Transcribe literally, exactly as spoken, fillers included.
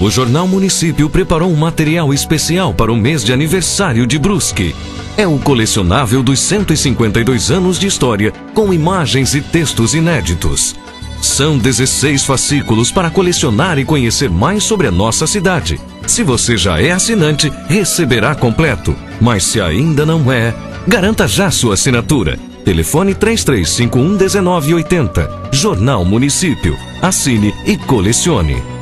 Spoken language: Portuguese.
O Jornal Município preparou um material especial para o mês de aniversário de Brusque. É o colecionável dos cento e cinquenta e dois anos de história, com imagens e textos inéditos. São dezesseis fascículos para colecionar e conhecer mais sobre a nossa cidade. Se você já é assinante, receberá completo. Mas se ainda não é, garanta já sua assinatura. Telefone três três cinco um um nove oito zero. Jornal Município. Assine e colecione.